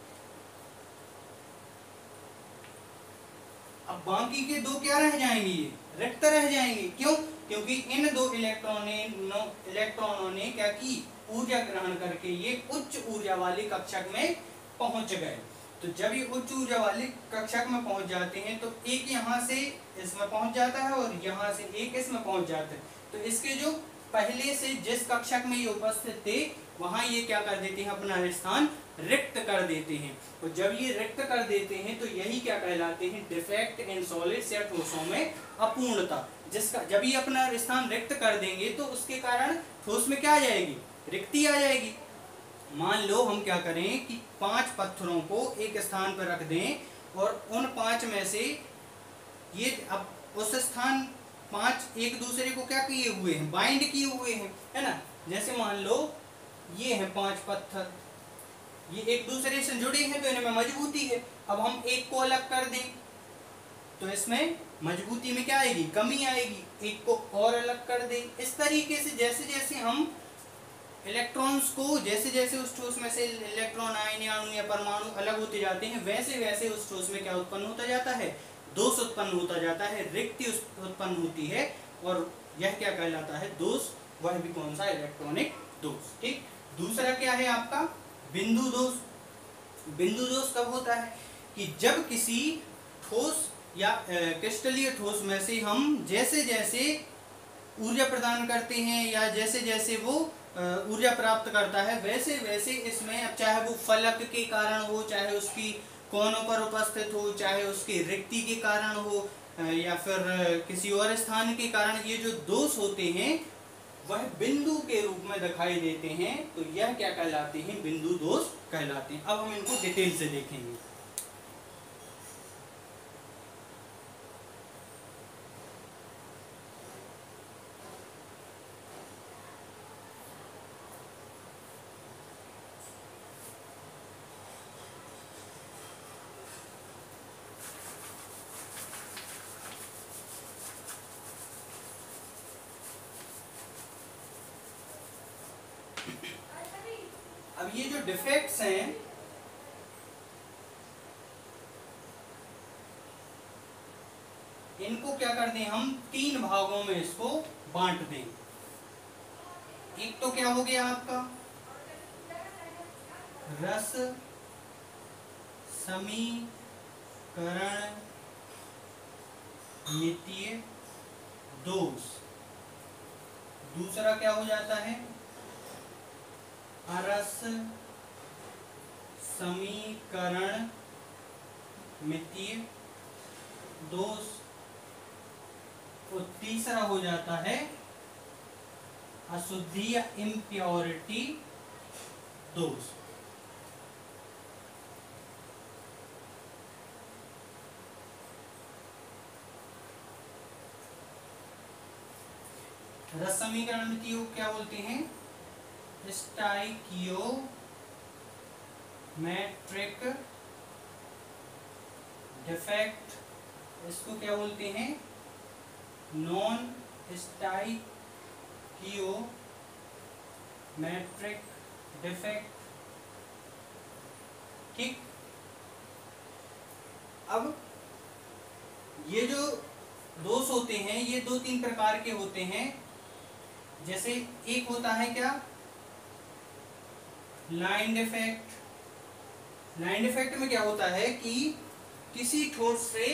अब बाकी के दो क्या रह जाएंगे, ये रिक्त रह जाएंगे। क्यों? क्योंकि इन दो इलेक्ट्रॉनों इलेक्ट्रॉनों ने क्या की, ऊर्जा ग्रहण करके ये उच्च ऊर्जा वाले कक्षक में पहुंच गए। तो जब ये उच्च ऊर्जा वाले कक्षक में पहुंच जाते हैं तो एक यहां से इसमें पहुंच जाता है और यहां से एक इसमें पहुंच जाता है। तो इसके जो पहले से जिस कक्षक में ये उपस्थित थे वहां ये क्या कर देते हैं, अपना स्थान रिक्त कर देते हैं। और जब ये रिक्त कर देते हैं तो यही क्या कहलाते हैं, डिफेक्ट इन सॉलिड्स या ठोसों में अपूर्णता। जिसका जब ये अपना स्थान रिक्त कर देंगे तो उसके कारण ठोस में क्या आ जाएगी, रिक्ति आ जाएगी। मान लो हम क्या करें कि पांच पत्थरों को एक स्थान पर रख दें और उन पांच में से ये अब उस स्थान पांच एक दूसरे को क्या किए हुए हैं, बाइंड किए हुए हैं, है ना। जैसे मान लो ये हैं पांच पत्थर, ये एक दूसरे से जुड़े हैं तो इनमें मजबूती है। अब हम एक को अलग कर दें तो इसमें मजबूती में क्या आएगी, कमी आएगी। एक को और अलग कर दें। इस तरीके से जैसे जैसे हम इलेक्ट्रॉन्स को, जैसे जैसे उस ठोस में से इलेक्ट्रॉन आयन या अणु या परमाणु अलग होते जाते हैं, वैसे वैसे उस ठोस में क्या उत्पन्न होता जाता है, दोष उत्पन्न होता जाता है, रिक्ति उत्पन्न होती है। और यह क्या कहलाता है, दोष। वह भी कौन सा, इलेक्ट्रॉनिक दोष। ठीक। दूसरा क्या है आपका, बिंदु दोष। बिंदु दोष कब होता है कि जब किसी ठोस या क्रिस्टलीय ठोस में से हम जैसे जैसे ऊर्जा प्रदान करते हैं या जैसे जैसे वो ऊर्जा प्राप्त करता है, वैसे वैसे इसमें, अब चाहे वो फलक के कारण हो, चाहे उसकी कोनों पर उपस्थित हो, चाहे उसकी रिक्ति के कारण हो या फिर किसी और स्थान के कारण, ये जो दोष होते हैं वह बिंदु के रूप में दिखाई देते हैं। तो यह क्या कहलाते हैं, बिंदु दोष कहलाते हैं। अब हम इनको डिटेल से देखेंगे। अब ये जो डिफेक्ट्स हैं, इनको क्या कर दें हम, तीन भागों में इसको बांट दें। एक तो क्या हो गया आपका रस समीकरण मितीय दोष। दूसरा क्या हो जाता है, अरस समीकरण मितीय दोष। और तीसरा हो जाता है अशुद्धि या इम्प्योरिटी दोष। रस समीकरण मितीय को क्या बोलते हैं, स्टाइकियोमेट्रिक डिफेक्ट। इसको क्या बोलते हैं, नॉन स्टाइकियोमेट्रिक डिफेक्ट। ठीक, अब ये जो दोष होते हैं ये दो तीन प्रकार के होते हैं। जैसे एक होता है क्या, लाइन डिफेक्ट। लाइन डिफेक्ट में क्या होता है कि किसी ठोस से,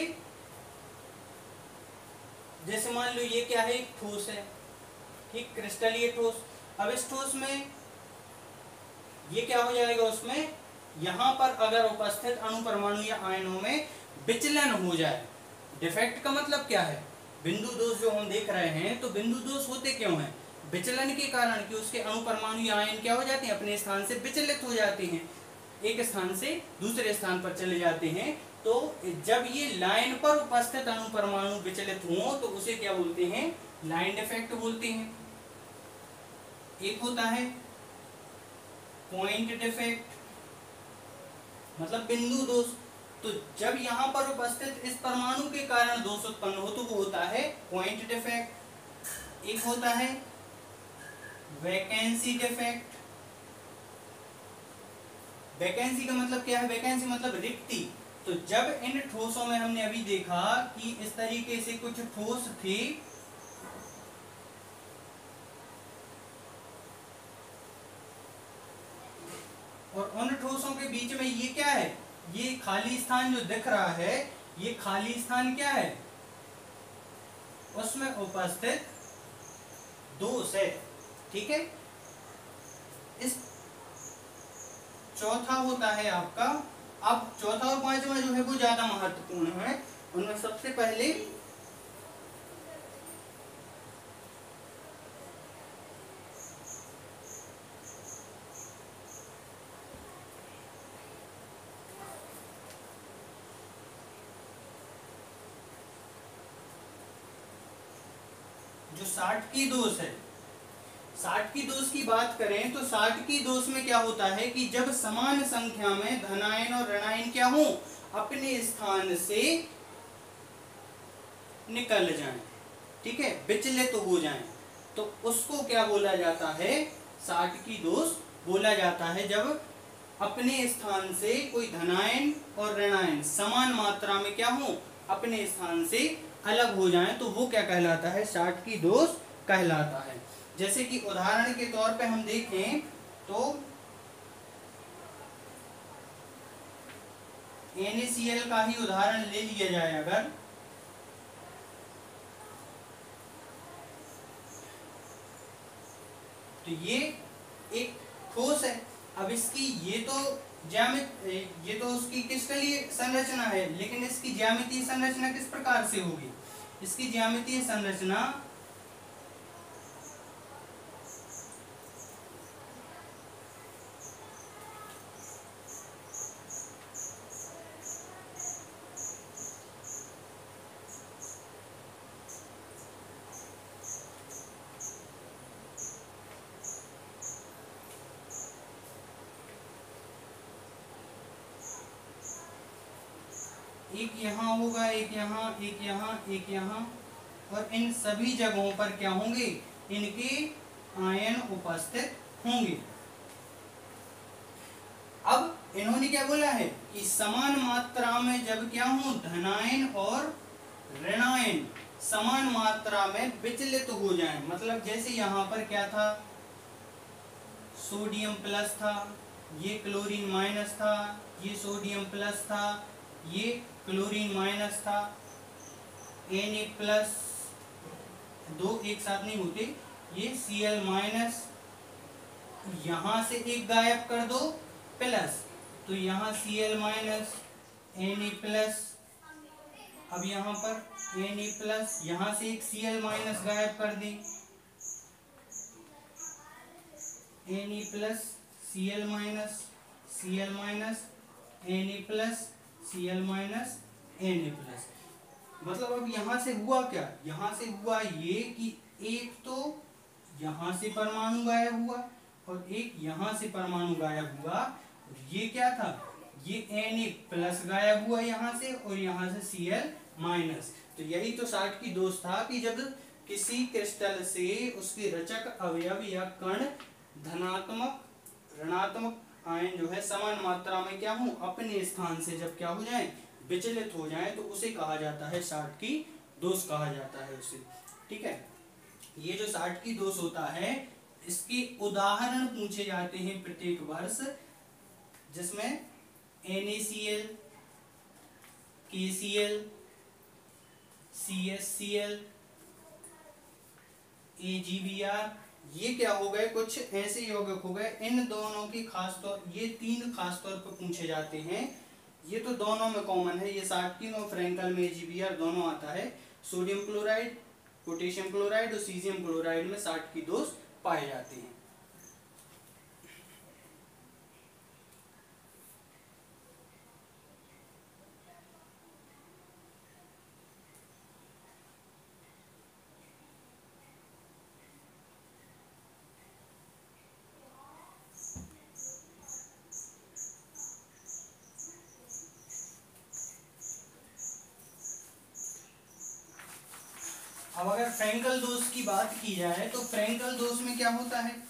जैसे मान लो ये क्या है, एक ठोस है, ठीक, क्रिस्टलीय ठोस। अब इस ठोस में ये क्या हो जाएगा, उसमें यहां पर अगर उपस्थित अणु परमाणु या आयनों में विचलन हो जाए। डिफेक्ट का मतलब क्या है, बिंदु दोष जो हम देख रहे हैं, तो बिंदु दोष होते क्यों हैं, विचलन के कारण, कि उसके अणु परमाणु या आयन क्या हो जाते हैं, अपने स्थान से विचलित हो जाते हैं, एक स्थान से दूसरे स्थान पर चले जाते हैं। तो जब ये लाइन पर उपस्थित अणु परमाणु विचलित हों तो उसे क्या बोलते हैं, लाइन डिफेक्ट बोलते हैं। एक होता है पॉइंट डिफेक्ट, मतलब बिंदु दोष। तो जब यहां पर उपस्थित इस परमाणु के कारण दोष उत्पन्न हो तो वो होता है पॉइंट डिफेक्ट। एक होता है वैकेंसी डिफेक्ट। वैकेंसी का मतलब क्या है, वैकेंसी मतलब रिक्ति। तो जब इन ठोसों में हमने अभी देखा कि इस तरीके से कुछ ठोस थे, और उन ठोसों के बीच में ये क्या है, ये खाली स्थान जो दिख रहा है, ये खाली स्थान क्या है, उसमें उपस्थित दोष है। ठीक है, इस चौथा होता है आपका, अब चौथा और पांचवा जो है वो ज्यादा महत्वपूर्ण है। उनमें सबसे पहले जो साठ की दोष है, साठ की दोष की बात करें तो साठ की दोष में क्या होता है कि जब समान संख्या में धनायन और ऋणायन क्या हो, अपने स्थान से निकल जाएं, ठीक है, विचलित तो हो जाएं, तो उसको क्या बोला जाता है, साठ की दोष बोला जाता है। जब अपने स्थान से कोई धनायन और ऋणायन समान मात्रा में क्या हो, अपने स्थान से अलग हो जाएं, तो वो क्या कहलाता है, साठ की दोष कहलाता है। जैसे कि उदाहरण के तौर पे हम देखें तो एन ए सी एल का ही उदाहरण ले लिया जाए अगर, तो ये एक ठोस है। अब इसकी ये तो ज्यामिति, ये तो उसकी क्रिस्टलीय संरचना है, लेकिन इसकी ज्यामितीय संरचना किस प्रकार से होगी, इसकी ज्यामितीय संरचना एक यहाँ होगा, एक यहाँ, एक यहाँ, एक यहाँ, और इन सभी जगहों पर क्या होंगे, इनके आयन उपस्थित होंगे। अब इन्होंने क्या बोला है कि समान मात्रा में जब क्या हो, धनायन और ऋणायन समान मात्रा में विचलित हो जाएं, मतलब जैसे यहाँ पर क्या था, सोडियम प्लस था, ये क्लोरीन माइनस था, ये सोडियम प्लस था, ये क्लोरीन माइनस था, एन ए प्लस, दो एक साथ नहीं होते, ये सी एल माइनस, यहां से एक गायब कर दो प्लस, तो यहाँ C L minus, N A plus, अब यहाँ पर एन ए प्लस, यहाँ से एक सी एल माइनस गायब कर दें, N A plus, C L minus, C L minus, N A plus, C L minus, N A plus. मतलब अब यहां से हुआ क्या, यहां से हुआ ये कि एक तो यहां से परमाणु गायब हुआ और एक यहां से परमाणु गायब हुआ। ये क्या था, ये एन ए प्लस गायब हुआ यहां से, और यहां से सी एल माइनस। तो यही तो साठ की दोष था कि जब किसी क्रिस्टल से उसके रचक अवयव या कण धनात्मक ऋणात्मक आयन जो है समान मात्रा में क्या हूं अपने स्थान से जब क्या हो जाए विचलित हो जाए तो उसे कहा जाता है शाटकी दोष कहा जाता है उसे। ठीक है, ये जो शाटकी दोष होता है इसके उदाहरण पूछे जाते हैं प्रत्येक वर्ष, जिसमें NaCl, KCl, CaCl, A G B R, ये क्या हो गए कुछ ऐसे यौगिक हो गए। इन दोनों की खास तौर ये तीन खास तौर पर पूछे जाते हैं। ये तो दोनों में कॉमन है, ये शाटकी और फ्रैंकल में A G B R दोनों आता है। सोडियम क्लोराइड, पोटेशियम क्लोराइड और सीजियम क्लोराइड में शाटकी दोष पाए जाते हैं। अब अगर फ्रैंकल दोष की बात की जाए तो फ्रैंकल दोष में क्या होता है,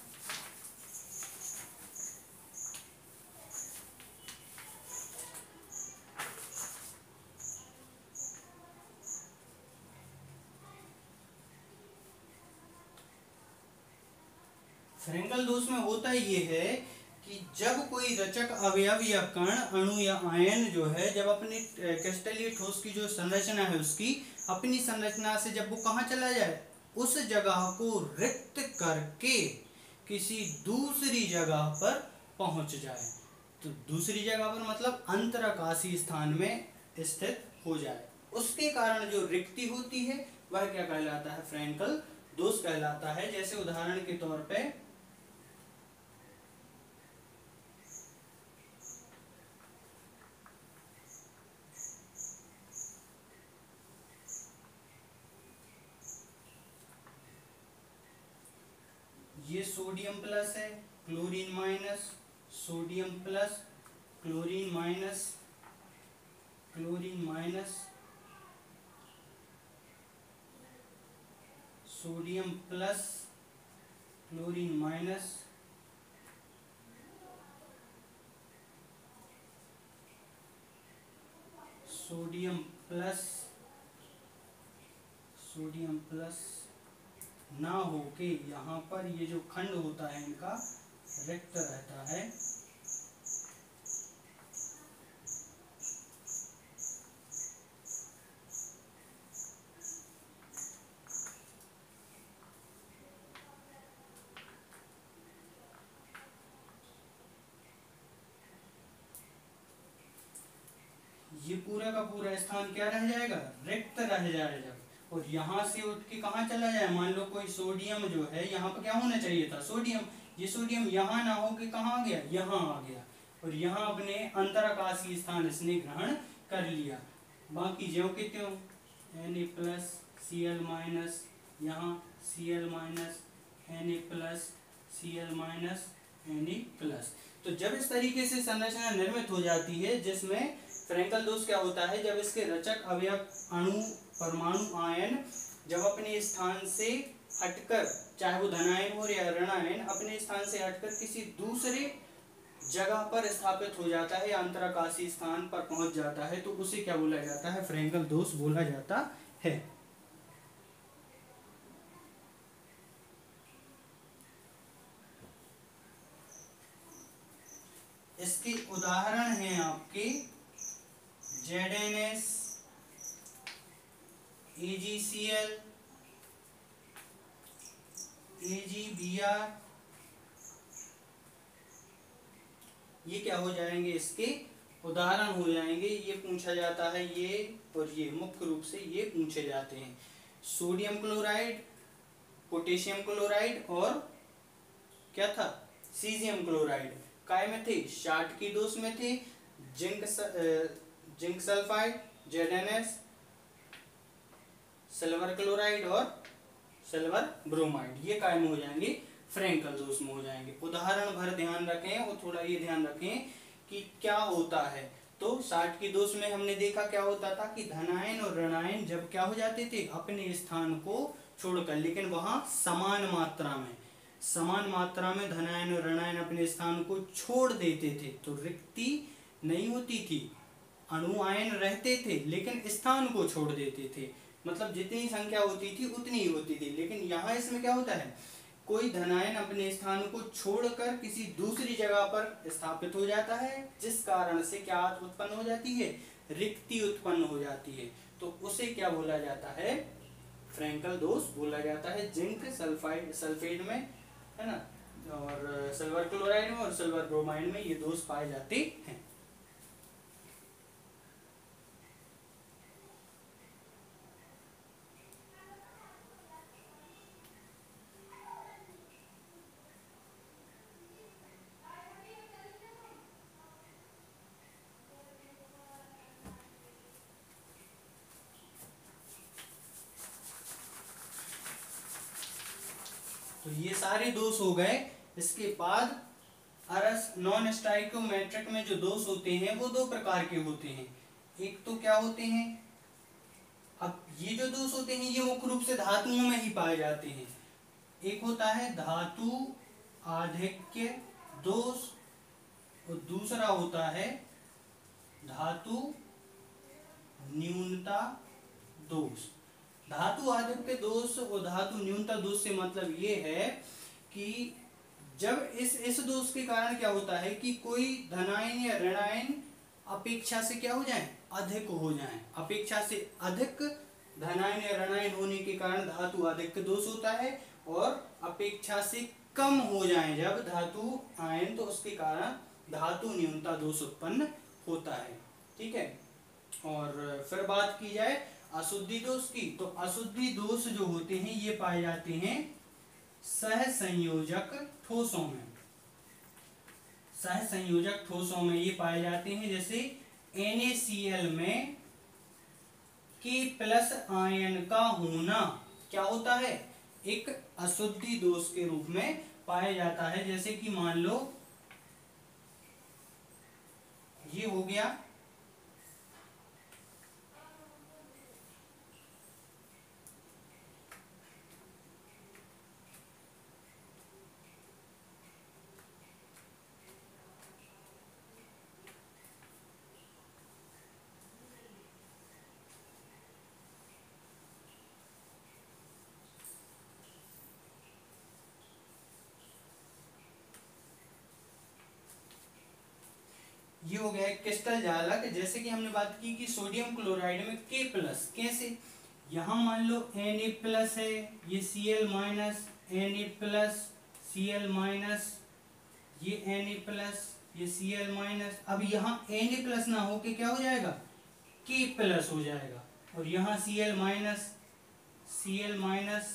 फ्रैंकल दोष में होता ये है कि जब कोई रचक अवयव या कण अणु या आयन जो है जब अपनी क्रिस्टलीय ठोस की जो संरचना है उसकी अपनी संरचना से जब वो कहाँ चला जाए उस जगह को रिक्त करके किसी दूसरी जगह पर पहुंच जाए, तो दूसरी जगह पर मतलब अंतराकाशीय स्थान में स्थित हो जाए, उसके कारण जो रिक्ति होती है वह क्या कहलाता है फ्रैंकल दोष कहलाता है। जैसे उदाहरण के तौर पे ये सोडियम प्लस है, chlorine minus, sodium plus, chlorine minus, chlorine minus, sodium plus, chlorine minus, sodium plus, sodium plus ना हो के यहाँ पर ये जो खंड होता है इनका रिक्त रहता है। ये पूरा का पूरा स्थान क्या रह जाएगा रिक्त रह जाएगा, और यहाँ से उठ के कहाँ चला जाए, मान लो कोई सोडियम जो है यहाँ पर क्या होना चाहिए था सोडियम, ये सोडियम यहाँ ना हो के कहाँ आ गया यहाँ आ गया, और यहाँ अपने अंतराकाशीय स्थान इसने ग्रहण कर लिया। बाकी ज्यों के त्यों Na plus C L minus, यहाँ C L minus, Na plus C L minus, Na plus. तो जब इस तरीके से संरचना निर्मित हो जाती है जिसमें फ्रैंकल दोष क्या होता है, जब इसके रचक अवयव अणु परमाणु आयन जब अपने स्थान से हटकर चाहे वो धनायन हो या ऋणायन अपने स्थान से हटकर किसी दूसरे जगह पर स्थापित हो जाता है या अंतराकाशीय स्थान पर पहुंच जाता है तो उसे क्या बोला जाता है फ्रैंकल दोष बोला जाता है। इसके उदाहरण हैं आपके Z N S, A G C L, A G B R, ये क्या हो जाएंगे इसके उदाहरण हो जाएंगे। ये पूछा जाता है ये और ये मुख्य रूप से ये पूछे जाते हैं। सोडियम क्लोराइड, पोटेशियम क्लोराइड और क्या था सीजियम क्लोराइड काय में थे शाटकी दोष में थे। Zinc zinc sulphide Z N S, silver chloride और सिल्वर ब्रोमाइड ये काय में हो जाएंगे फ्रैंकल दोष में हो जाएंगे। उदाहरण भर ध्यान रखें और थोड़ा ये ध्यान रखें कि क्या होता है। तो शाटकी दोष में हमने देखा क्या होता था कि धनायन और ऋणायन जब क्या हो जाते थे अपने स्थान को छोड़कर, लेकिन वहां समान मात्रा में समान मात्रा में धनायन और ऋणायन अपने स्थान को छोड़ देते थे, तो रिक्ति नहीं होती थी, अणु आयन रहते थे लेकिन स्थान को छोड़ देते थे। मतलब जितनी संख्या होती थी उतनी ही होती थी। लेकिन यहाँ इसमें क्या होता है, कोई धनायन अपने स्थान को छोड़कर किसी दूसरी जगह पर स्थापित हो जाता है, जिस कारण से क्या उत्पन्न हो जाती है, रिक्ति उत्पन्न हो जाती है। तो उसे क्या बोला जाता है, फ्रैंकल दोष बोला जाता है। जिंक सल्फाइड सल्फेट में, है ना, और सिल्वर क्लोराइड में और सिल्वर ब्रोमाइड में ये दोष पाए जाते हैं। तो ये सारे दोष हो गए। इसके बाद अरस नॉन स्टाइकोमेट्रिक में जो दोष होते हैं वो दो प्रकार के होते हैं। एक तो क्या होते हैं, अब ये जो दोष होते हैं ये मुख्य रूप से धातुओं में ही पाए जाते हैं। एक होता है धातु आधिक्य दोष और दूसरा होता है धातु न्यूनता दोष। धातु आधिक्य दोष और धातु न्यूनता दोष से मतलब ये है कि जब इस इस दोष के कारण क्या होता है कि कोई धनायन या ऋणायन अपेक्षा से क्या हो जाए, अधिक हो जाए। अपेक्षा से अधिक धनायन या ऋणायन होने के कारण धातु आधिक्य दोष होता है, और अपेक्षा से कम हो जाए जब धातु आयन, तो उसके कारण धातु न्यूनता दोष उत्पन्न होता है। ठीक है। और फिर बात की जाए अशुद्धि दोष की, तो अशुद्धि दोष जो होते हैं ये पाए जाते हैं सहसंयोजक ठोसों में। सहसंयोजक ठोसों में ये पाए जाते हैं, जैसे एन ए सी एल में के प्लस आयन का होना क्या होता है, एक अशुद्धि दोष के रूप में पाया जाता है। जैसे कि मान लो ये हो गया ये हो गया क्रिस्टल जालक। जैसे कि हमने बात की कि सोडियम क्लोराइड में के प्लस, कैसे, यहां मान लो एन ए प्लस है, ये C L minus, N A plus C L minus, ये एन ए प्लस, ये सी एल माइनस। अब यहाँ एन ए प्लस ना हो के क्या हो जाएगा, के प्लस हो जाएगा, और यहाँ C L minus, C L minus,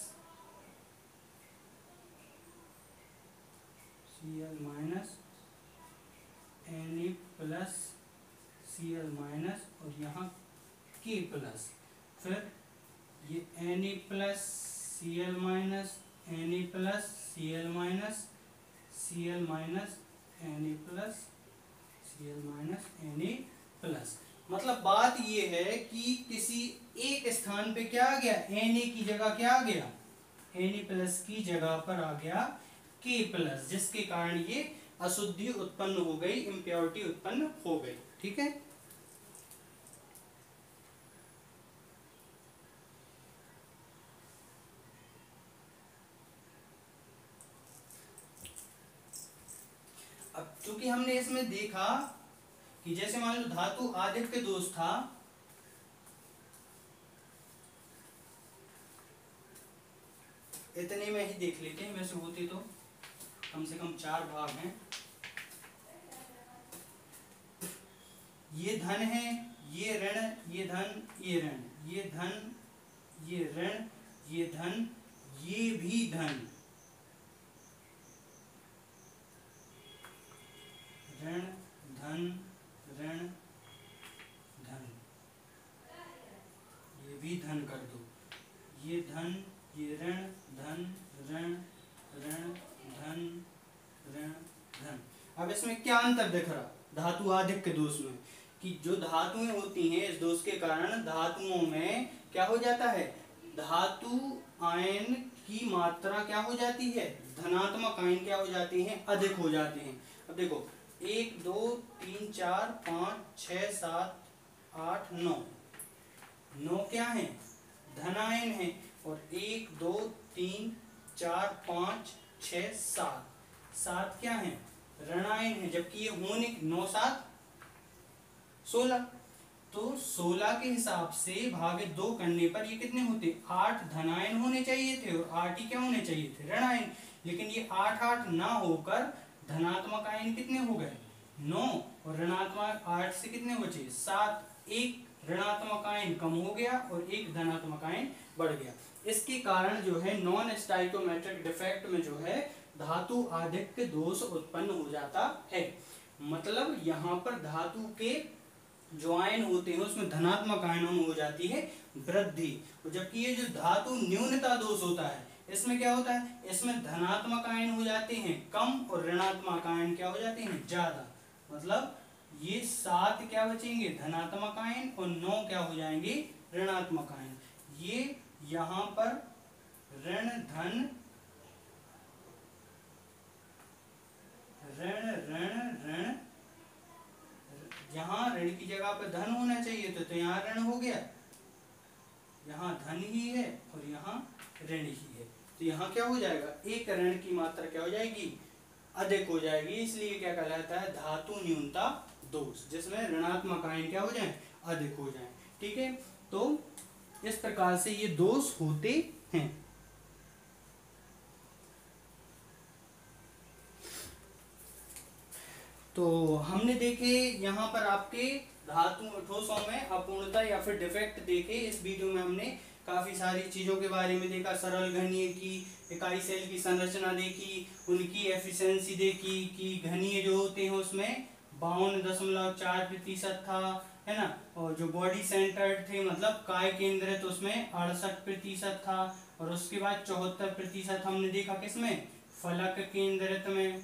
C L minus, N A plus C L minus, और यहाँ के प्लस, फिर ये N A plus C L minus, N A plus C L minus, C L minus, N A plus C L minus, N A plus. मतलब बात ये है कि किसी एक स्थान पे क्या आ गया, एन ए की जगह क्या आ गया, एन ए प्लस की जगह पर आ गया के प्लस, जिसके कारण ये अशुद्धि उत्पन्न हो गई, इम्प्योरिटी उत्पन्न हो गई। ठीक है। अब चूंकि हमने इसमें देखा कि जैसे मान लो धातु आधिक्य दोष था, इतने में ही देख लेते हैं, वैसे होते तो कम से कम चार भाग हैं। ये धन है, ये ऋण, ये धन, ये ऋण, ये धन, ये ऋण, ये धन, ये भी धन, ऋण धन ऋण धन, ये भी धन कर दो, ये धन, ये ऋण धन ऋण ऋण धन ऋण धन। अब इसमें क्या अंतर दिख रहा धातु आधिक्य दोष में, कि जो धातुएं होती हैं इस दोष के कारण धातुओं में क्या हो जाता है, धातु आयन की मात्रा क्या हो जाती है, धनात्मक आयन क्या हो जाती हैं, अधिक हो जाते हैं। अब देखो एक दो तीन चार पाँच छः सात आठ नौ, नौ क्या है, धन आयन है, और एक दो तीन चार पाँच छः सात, सात क्या है, ऋण आयन है, जबकि ये होने नौ सात सोलह। तो सोलह के हिसाब से भागे दो करने पर ये कितने होते, आठ धनायन होने चाहिए थे और आठ ही क्या होने चाहिए थे, ऋण आयन। लेकिन ये आठ आठ ना होकर धनात्मक आयन कितने हो गए, नौ, और ऋणात्मक आठ से कितने बचे, सात। एक ऋणात्मक आयन कम हो गया और एक धनात्मक आयन बढ़ गया। इसके कारण जो है नॉन स्टाइकोमेट्रिक डिफेक्ट में जो है धातु आधिक्य दोष उत्पन्न हो जाता है। मतलब यहाँ पर धातु के जो आयन होते हैं उसमें धनात्मक आयनों में हो जाती है वृद्धि, जबकि ये जो धातु न्यूनता दोष होता है इसमें क्या होता है, इसमें धनात्मक आयन हो जाते हैं कम और ऋणात्मक आयन क्या हो जाते हैं ज्यादा। मतलब ये सात क्या बचेंगे, धनात्मक आयन, और नौ क्या हो जाएंगे, ऋणात्मक आयन। ये यहाँ पर ऋण धन ऋण ऋण ऋण, यहाँ ऋण की जगह पे धन होना चाहिए तो, तो यहाँ ऋण हो गया, यहाँ धन ही है और यहाँ ऋण ही है, तो यहाँ क्या हो जाएगा, एक ऋण की मात्रा क्या हो जाएगी, अधिक हो जाएगी। इसलिए क्या कहलाता है, धातु न्यूनता दोष, जिसमें ऋणात्मक आयन क्या हो जाए, अधिक हो जाए। ठीक है, तो इस प्रकार से ये दोष होते हैं। तो हमने देखे यहाँ पर आपके धातु ठोसों में अपूर्णता या फिर डिफेक्ट देखे। इस वीडियो में हमने काफी सारी चीजों के बारे में देखा, सरल घनीय की इकाई सेल की संरचना देखी, उनकी एफिशिएंसी देखी कि घनीय जो होते हैं उसमें बावन दशमलव चार प्रतिशत था, है ना, और जो बॉडी सेंटर्ड थे मतलब काय केंद्रित तो उसमें अड़सठ प्रतिशत था, और उसके बाद चौहत्तर प्रतिशत हमने देखा किसमें, फलक केंद्रित में।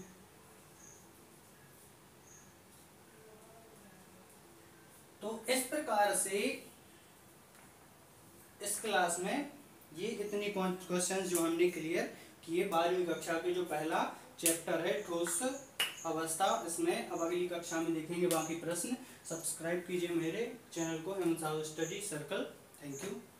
तो इस प्रकार से इस क्लास में ये इतने क्वेश्चंस जो हमने क्लियर किए बारहवीं कक्षा के जो पहला चैप्टर है ठोस अवस्था, इसमें अब अगली कक्षा में देखेंगे बाकी प्रश्न। सब्सक्राइब कीजिए मेरे चैनल को, M Sahu study circle. Thank you.